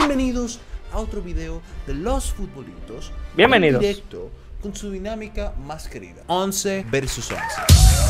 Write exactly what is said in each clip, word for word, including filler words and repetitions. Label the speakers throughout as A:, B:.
A: Bienvenidos a otro video de Los Futbolitos.
B: Bienvenidos.
A: En directo con su dinámica más querida, once versus once.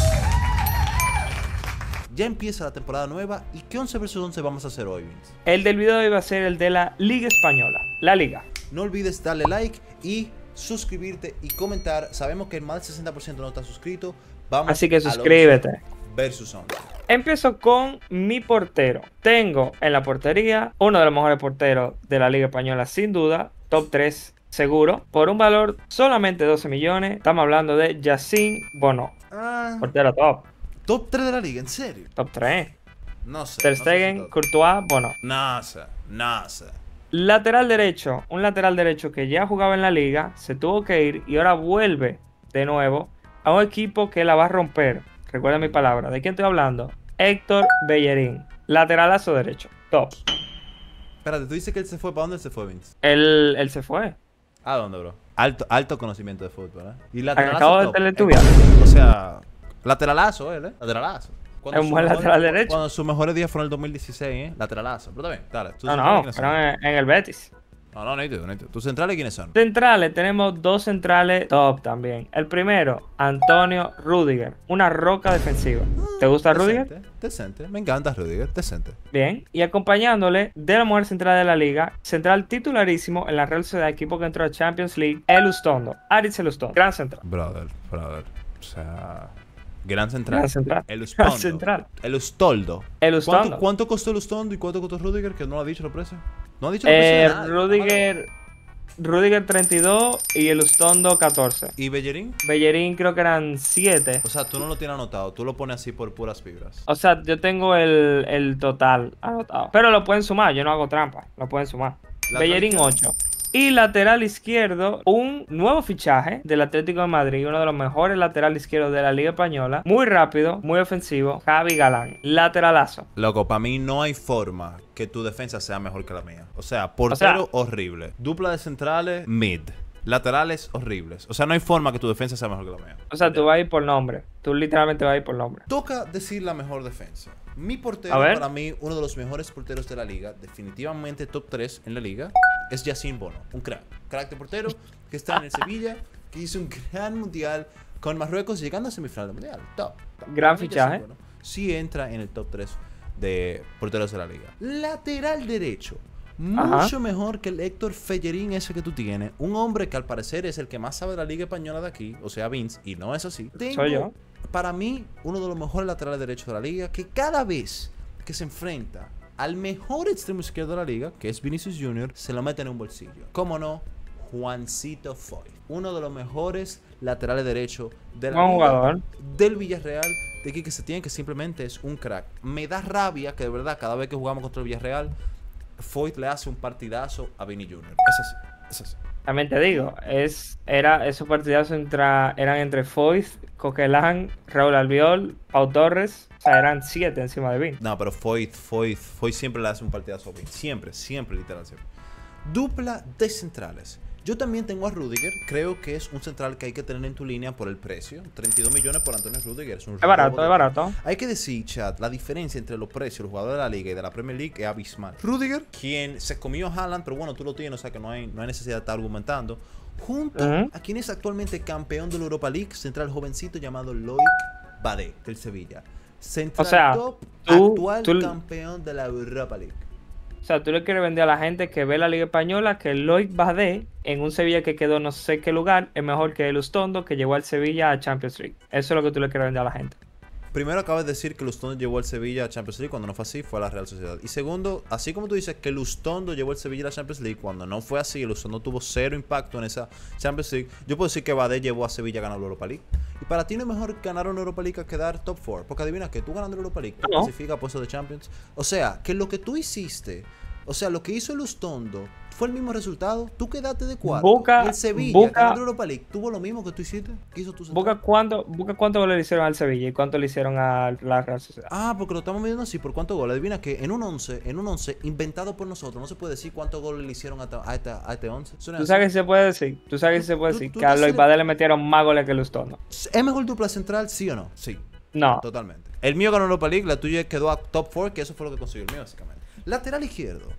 A: Ya empieza la temporada nueva. ¿Y qué once versus once vamos a hacer hoy, Vince?
B: El del video de hoy va a ser el de la Liga Española, la Liga.
A: No olvides darle like y suscribirte y comentar. Sabemos que el más del sesenta por ciento no está suscrito. Vamos
B: Así que
A: al
B: suscríbete.
A: once versus once.
B: Empiezo con mi portero. Tengo en la portería uno de los mejores porteros de la Liga Española, sin duda. Top tres seguro. Por un valor solamente doce millones. Estamos hablando de Yassine Bonnot.
A: Ah,
B: Portero top.
A: top tres de la liga, ¿en serio?
B: Top tres.
A: No sé.
B: Ter
A: no sé
B: Stegen,
A: si top.
B: Courtois, Bonnot.
A: No sé, no sé.
B: Lateral derecho. Un lateral derecho que ya jugaba en la liga. Se tuvo que ir y ahora vuelve de nuevo a un equipo que la va a romper. Recuerda mi palabra. ¿De quién estoy hablando? Héctor Bellerín. Lateralazo derecho. Top.
A: Espérate, tú dices que él se fue. ¿Para dónde él se fue, Vince?
B: Él, él se fue.
A: ¿A dónde, bro? Alto, alto conocimiento de fútbol, ¿eh? Y
B: Acabo de
A: top.
B: teletubiar.
A: Eh, O sea, lateralazo él, ¿eh? Lateralazo. Cuando
B: Es un
A: sus
B: buen
A: mejores-
B: lateral derecho.
A: Cuando sus mejores días fueron el dos mil dieciséis, ¿eh? Lateralazo. Pero está bien, dale. ¿Tus
B: No,
A: centrales
B: no.
A: quiénes son?
B: Fueron en, en el Betis.
A: No, no, nítido, nítido. ¿Tus centrales quiénes son?
B: Centrales. Tenemos dos centrales top también. El primero, Antonio Rüdiger. Una roca defensiva. ¿Te gusta Rüdiger?
A: Decente, decente. Me encanta Rüdiger, decente.
B: Bien. Y acompañándole de la mujer central de la liga. Central titularísimo en la Real Sociedad, equipo que entró a Champions League. El Ustondo. Aritz El Ustondo. Gran central.
A: Brother, brother. O sea... Gran central.
B: Gran central.
A: El
B: Gran
A: Ustondo.
B: central.
A: El Ustoldo.
B: El
A: ¿Cuánto,
B: Ustondo.
A: ¿Cuánto costó el Ustondo y cuánto costó Rüdiger? Que no lo ha dicho los precios. No ha dicho los precios de
B: Eh,
A: nada.
B: Rüdiger, Rüdiger treinta y dos y el Ustondo catorce.
A: ¿Y Bellerín?
B: Bellerín creo que eran siete.
A: O sea, tú no lo tienes anotado, tú lo pones así por puras fibras.
B: O sea, yo tengo el, el total anotado. Pero lo pueden sumar, yo no hago trampa. Lo pueden sumar.
A: Lateral
B: Bellerín
A: izquierdo.
B: ocho. Y lateral izquierdo, un nuevo fichaje del Atlético de Madrid, uno de los mejores laterales izquierdos de la Liga Española. Muy rápido, muy ofensivo, Javi Galán. Lateralazo.
A: Loco, para mí no hay forma que tu defensa sea mejor que la mía. O sea, portero
B: O sea,
A: horrible. Dupla de centrales, mid. Laterales horribles. O sea, no hay forma que tu defensa sea mejor que la mía.
B: O sea, tú vas a ir por nombre. Tú literalmente vas a ir por nombre.
A: Toca decir la mejor defensa. Mi portero,
B: A ver.
A: para mí, uno de los mejores porteros de la liga, definitivamente top tres en la liga, es Yassine Bonnot. Un crack. Crack de portero que está en el Sevilla, que hizo un gran mundial con Marruecos llegando a semifinal del mundial. Top. top.
B: Gran
A: Para mí,
B: fichaje.
A: Yassine Bonnot sí entra en el top tres de porteros de la liga. Lateral derecho. Mucho
B: Ajá.
A: mejor que el Héctor Bellerín ese que tú tienes. Un hombre que al parecer es el que más sabe de la liga española de aquí. O sea, Vince. Y no es así. Tengo,
B: Soy yo.
A: para mí, uno de los mejores laterales derechos de la liga. Que cada vez que se enfrenta al mejor extremo izquierdo de la liga, que es Vinicius Junior, se lo mete en un bolsillo. ¿Cómo no? Juancito Foyth. Uno de los mejores laterales derechos de la
B: Buen
A: liga,
B: jugador.
A: del Villarreal, de Quique Setién, que simplemente es un crack. Me da rabia que de verdad cada vez que jugamos contra el Villarreal, Foyth le hace un partidazo a Vini Junior. Es así, es así.
B: También te digo, es, era, esos partidazos entra, eran entre Foyth, Coquelin, Raúl Albiol, Pau Torres. O sea, eran siete encima de Vin.
A: No, pero Foyth, Foyth, Foyth siempre le hace un partidazo a Vini. Siempre, siempre, literal, siempre. Dupla de centrales. Yo también tengo a Rüdiger. Creo que es un central que hay que tener en tu línea por el precio. treinta y dos millones por Antonio Rüdiger. Es un
B: Es barato,
A: robo
B: es
A: de-
B: barato.
A: Hay que decir, chat, la diferencia entre los precios de los jugadores de la liga y de la Premier League es abismal. Rüdiger, quien se comió a Haaland, pero bueno, tú lo tienes, o sea que no hay, no hay necesidad de estar argumentando. Junto
B: Ujú.
A: a quien es actualmente campeón de la Europa League, central jovencito llamado Loic Badé, del Sevilla. Central
B: O sea,
A: top,
B: tú-
A: actual
B: tú-
A: campeón de la Europa League.
B: O sea, tú le quieres vender a la gente que ve la Liga Española que Loic Badé, en un Sevilla que quedó no sé qué lugar, es mejor que el Ustondo que llevó al Sevilla a Champions League. Eso es lo que tú le quieres vender a la gente.
A: Primero, acabas de decir que Lustondo llevó al Sevilla a Champions League. Cuando no fue así, fue a la Real Sociedad. Y segundo, así como tú dices que Lustondo llevó al Sevilla a la Champions League, cuando no fue así, Lustondo tuvo cero impacto en esa Champions League. Yo puedo decir que Badé llevó a Sevilla a ganar la Europa League. Y para ti no es mejor ganar una Europa League que quedar top cuatro. Porque adivina que tú ganando la Europa League te
B: No.
A: clasifica a puestos de Champions. O sea, que lo que tú hiciste, o sea, lo que hizo el Lustondo fue el mismo resultado. Tú quedaste de cuarto.
B: Busca-
A: y el Sevilla,
B: busca-
A: ganando la Europa League, tuvo lo mismo que tú hiciste. ¿Qué hizo tu central?
B: Busca cuánto, busca cuánto goles le hicieron al Sevilla y cuánto le hicieron a la Real Sociedad.
A: Ah, porque lo estamos midiendo así, ¿por cuántos goles? Adivina que en un once, en un once inventado por nosotros, no se puede decir cuántos goles le hicieron a, ta- a, esta- a este once. Suena
B: Tú
A: así.
B: sabes que se puede decir, tú sabes que se puede
A: Tú-
B: decir
A: tú
B: que a
A: te
B: Loic
A: sé-
B: Badé le metieron más goles que el Ustondo.
A: ¿Es mejor dupla central, sí o no? Sí,
B: No.
A: totalmente. El mío ganó Europa League, la tuya quedó a top cuatro, que eso fue lo que consiguió el mío, básicamente. Lateral izquierdo.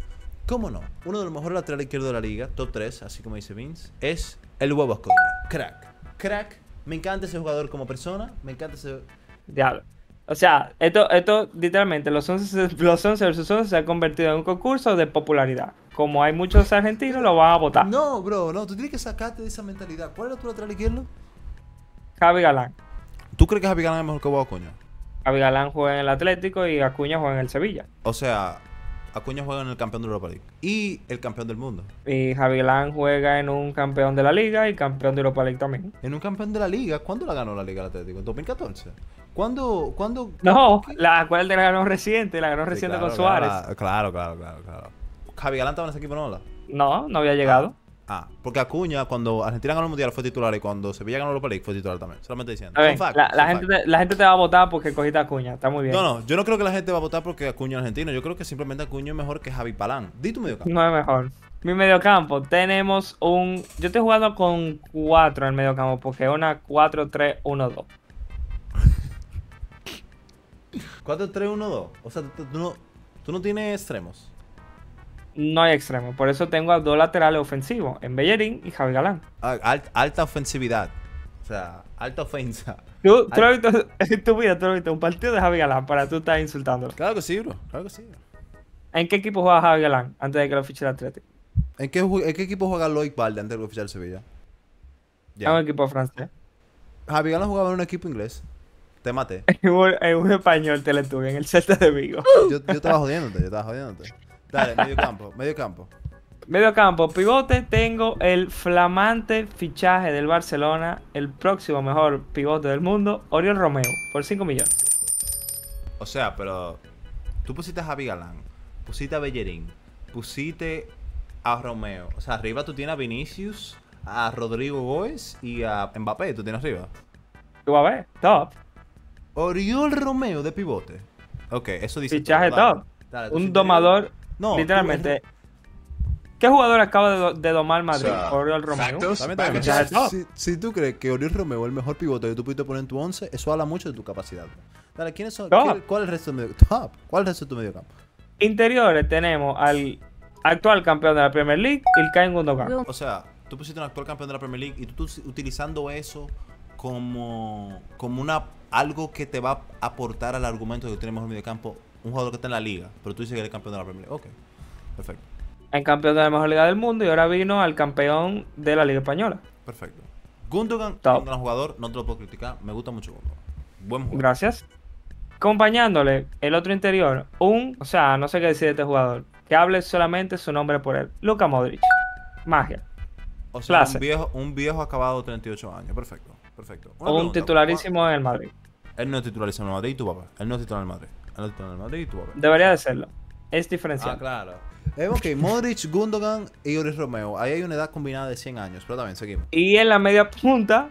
A: ¿Cómo no? Uno de los mejores laterales izquierdos de la liga, top tres, así como dice Vince, es el Huevo Acuña. Crack. Crack. Me encanta ese jugador como persona. Me encanta ese...
B: Diablo. O sea, esto, esto literalmente, los once, los once versus once se ha convertido en un concurso de popularidad. Como hay muchos argentinos, lo van a votar.
A: No, bro, no. Tú tienes que sacarte de esa mentalidad. ¿Cuál era tu lateral izquierdo?
B: Javi Galán.
A: ¿Tú crees que Javi Galán es mejor que Huevo Acuña?
B: Javi Galán juega en el Atlético y Acuña juega en el Sevilla.
A: O sea, Acuña juega en el campeón de Europa League y el campeón del mundo.
B: Y Javi Galán juega en un campeón de la Liga y campeón de Europa League también.
A: En un campeón de la liga. ¿Cuándo la ganó la liga el Atlético? ¿En dos mil catorce? ¿Cuándo? ¿Cuándo?
B: No,
A: ¿Qué?
B: la cual la ganó reciente, la ganó
A: Sí,
B: reciente
A: claro,
B: con Suárez.
A: Claro, claro, claro, claro, claro. Javi Galán estaba en ese equipo, ¿no? ¿La?
B: No, no había llegado.
A: Ah, porque Acuña, cuando Argentina ganó el Mundial, fue titular y cuando Sevilla ganó la Europa League, fue titular también. Solamente diciendo.
B: A ver,
A: Son facts,
B: la,
A: son
B: la
A: facts.
B: gente te, la gente te va a votar porque cogiste a Acuña, está muy bien.
A: No, no, yo no creo que la gente va a votar porque Acuña es argentino. Yo creo que simplemente Acuña es mejor que Javi Palán. Di tu medio campo.
B: No es mejor. Mi mediocampo, tenemos un... Yo estoy jugando con cuatro en el mediocampo porque es una cuatro tres uno dos.
A: cuatro tres uno dos. O sea, tú, tú no, tú no tienes extremos.
B: No hay extremo, por eso tengo a dos laterales ofensivos, en Bellerín y Javi Galán.
A: Ah, alt- alta ofensividad. O sea, alta ofensa.
B: ¿Tú, tú lo
A: Al-
B: has visto en tu vida? ¿Tú lo has visto? Un partido de Javi Galán para tú estar insultándolo.
A: Claro que sí, bro. Claro que sí.
B: ¿En qué equipo juega Javi Galán antes de que lo fiche el Atlético?
A: ¿En qué, ju- en qué equipo juega Loic Balde antes de oficiar el Sevilla?
B: En un equipo francés.
A: Javi Galán jugaba en un equipo inglés. Te maté.
B: En un, en un español Teletuve, en el Celta de Vigo.
A: Yo, yo estaba jodiéndote, yo estaba jodiéndote. Dale, medio campo, medio campo.
B: Medio campo, pivote, tengo el flamante fichaje del Barcelona, el próximo mejor pivote del mundo, Oriol Romeu, por cinco millones.
A: O sea, pero tú pusiste a Javi Galán, pusiste a Bellerín, pusiste a Romeo. O sea, arriba tú tienes a Vinicius, a Rodrigo Góez y a Mbappé, tú tienes arriba.
B: Tú vas a ver, top.
A: Oriol Romeo de pivote. Ok, eso dice
B: Fichaje
A: todo, dale.
B: top.
A: Dale, tu
B: Un
A: interior-
B: domador,
A: No, tú-
B: literalmente. ¿Qué jugador acaba de, do- de domar Madrid?
C: O sea,
B: Oriol Romeu.
C: factos.
A: También, también.
B: Fichaje top.
A: Si, si tú crees que Oriol Romeo es el mejor pivote que tú pudiste poner en tu once, eso habla mucho de tu capacidad. Dale, ¿quiénes son?
B: Top.
A: ¿Quién- ¿Cuál es el resto del medio Top. ¿Cuál es el resto de tu medio campo?
B: Interiores tenemos al actual campeón de la Premier League, Ilkay Gundogan.
A: O sea, tú pusiste un actual campeón de la Premier League y tú, tú utilizando eso como, como una algo que te va a aportar al argumento de que tenemos el mediocampo, un jugador que está en la liga, pero tú dices que eres campeón de la Premier League. Ok, perfecto,
B: En campeón de la mejor liga del mundo y ahora vino al campeón de la Liga Española.
A: perfecto. Gundogan,
B: Top.
A: un gran jugador, no te lo puedo criticar, me gusta mucho Gundogan. Buen jugador.
B: Gracias. Acompañándole el otro interior, un, o sea, no sé qué decir de este jugador, que hable solamente su nombre por él, Luka Modric. Magia.
A: O sea,
B: clase.
A: un viejo, un viejo acabado de treinta y ocho años, perfecto, perfecto. Una
B: Un
A: pregunta,
B: titularísimo en el Madrid.
A: ¿cuál- Él no es titularísimo en el Madrid y tu papá. Él no es titular en el Madrid. Él no es titular en el Madrid y tu papá.
B: Debería de serlo. Es diferencial.
A: Ah, claro. Eh, ok, Modric, Gundogan y Oriol Romeo. Ahí hay una edad combinada de cien años, pero también seguimos.
B: Y en la media punta,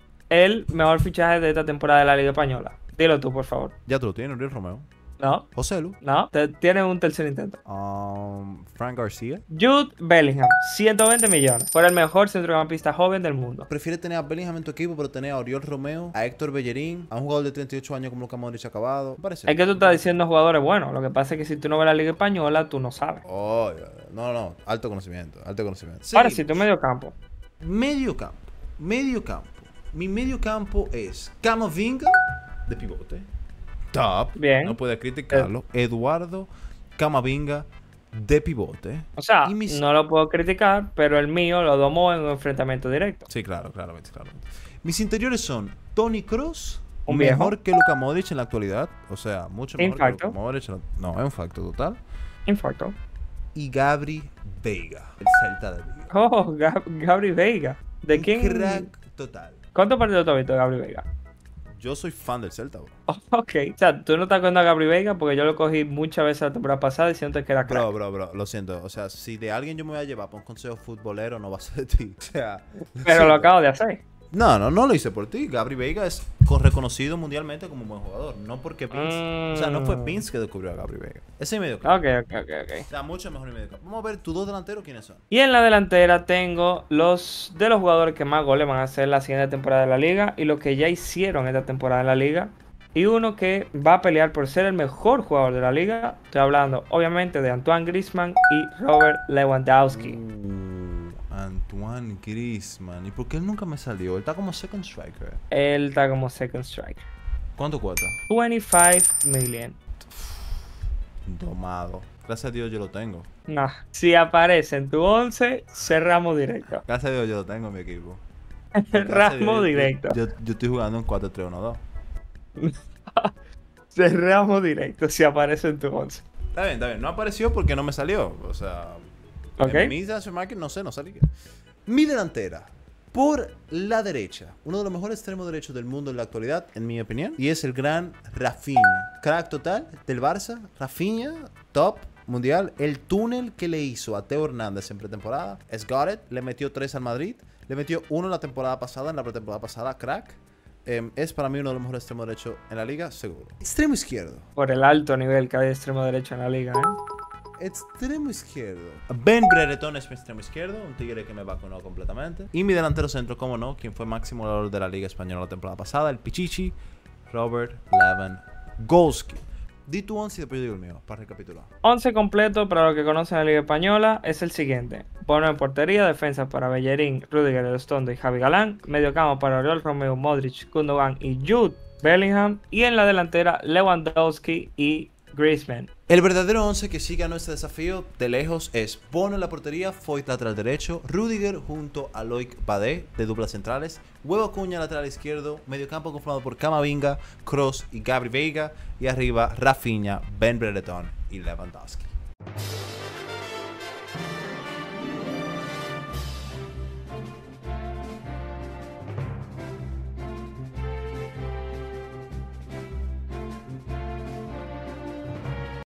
B: el mejor fichaje de esta temporada de la Liga Española. Dilo tú, por favor.
A: Ya tú lo tienes, Oriol Romeo.
B: No,
A: José Lu.
B: no. Te, tienes un tercer intento.
A: Um, Frank García.
B: Jude Bellingham, ciento veinte millones. Por el mejor centrocampista joven del mundo.
A: Prefiere tener a Bellingham en tu equipo, pero tener a Oriol Romeo, a Héctor Bellerín, a un jugador de treinta y ocho años como Luka Modric acabado. Me parece.
B: Es que tú estás diciendo jugadores buenos. Lo que pasa es que si tú no ves la Liga Española, tú no sabes.
A: Oh, no, no. Alto conocimiento, alto conocimiento.
B: Ahora
A: Seguimos.
B: sí, tú medio campo.
A: Medio campo. Medio campo. Mi medio campo es Camavinga de pivote. Top.
B: Bien.
A: No puede criticarlo. Eduardo Camavinga de pivote.
B: O sea,
A: Y mis-
B: no lo puedo criticar, pero el mío lo domó en un enfrentamiento directo.
A: Sí, claro, claramente, claramente. Mis interiores son Toni Kroos,
B: Un
A: mejor
B: viejo.
A: que Luka Modric en la actualidad. O sea, mucho mejor
B: Infacto.
A: que Luka Modric. en la- No, es un facto total.
B: Infarto.
A: Y Gabri Veiga, el Celta de Vigo.
B: Oh, Gab- Gabri Veiga. ¿De
A: Un
B: quién?
A: crack total.
B: ¿Cuántos partidos tú has visto de Gabri Veiga?
A: Yo soy fan del Celta, bro.
B: Oh, ok. O sea, tú no estás cogiendo a Gabri Veiga porque yo lo cogí muchas veces la temporada pasada diciendo que era crack.
A: Bro, bro, bro, lo siento. O sea, si de alguien yo me voy a llevar para un consejo futbolero, no va a ser de ti. O sea.
B: Pero lo acabo de hacer.
A: No, no, no lo hice por ti. Gabri Veiga es con- reconocido mundialmente como un buen jugador. No porque Vince. O sea, no fue
B: Mm.
A: Vince que descubrió a Gabri Veiga. Ese es medio campo.
B: Ok, ok, ok, ok.
A: O sea, mucho mejor en medio campo. Vamos a ver tus dos delanteros quiénes son.
B: Y en la delantera tengo los de los jugadores que más goles van a hacer la siguiente temporada de la liga y los que ya hicieron esta temporada en la liga. Y uno que va a pelear por ser el mejor jugador de la liga. Estoy hablando, obviamente, de Antoine Griezmann y Robert Lewandowski.
A: Uh, Antoine Griezmann. ¿Y por qué él nunca me salió? Él está como second striker.
B: Él está como second striker.
A: ¿Cuánto cuesta?
B: veinticinco million.
A: Domado. Gracias a Dios yo lo tengo.
B: No, si aparece en tu once, cerramos directo.
A: Gracias a Dios yo lo tengo en mi equipo.
B: Cerramos directo.
A: Yo, yo, yo estoy jugando en cuatro tres uno dos.
B: Cerramos directo si aparece en tu once.
A: Está bien, está bien. No apareció porque no me salió. O sea,
B: Ok.
A: en mi transfer market no sé, no salí. Mi delantera. Por la derecha, uno de los mejores extremos derechos del mundo en la actualidad, en mi opinión, y es el gran Rafinha. Crack total del Barça. Rafinha, top mundial. El túnel que le hizo a Teo Hernández en pretemporada es got it. Le metió tres al Madrid. Le metió uno la temporada pasada, en la pretemporada pasada, crack. Eh, es para mí uno de los mejores extremos derechos en la liga, seguro. Extremo izquierdo.
B: Por el alto nivel que hay de extremo derecho en la liga, ¿eh?
A: Extremo izquierdo. Ben Brereton es mi extremo izquierdo, un tigre que me vacunó completamente. Y mi delantero centro, como no, quien fue máximo goleador de la Liga Española la temporada pasada, el Pichichi, Robert Lewandowski. Di tu once y después yo digo el mío, para recapitular.
B: once completo para los que conocen la Liga Española es el siguiente. Bono en portería, defensa para Bellerín, Rudiger, Elostondo y Javi Galán. Mediocampo para Oriol Romeu, Modric, Gundogan y Jude Bellingham. Y en la delantera, Lewandowski y Griezmann.
A: El verdadero once que sí ganó este desafío de lejos es Bono en la portería, Foyt lateral derecho, Rudiger junto a Loic Badé de duplas centrales, Huevo Acuña lateral izquierdo, mediocampo conformado por Camavinga, Kroos y Gabri Veiga, y arriba Rafinha, Ben Brereton y Lewandowski.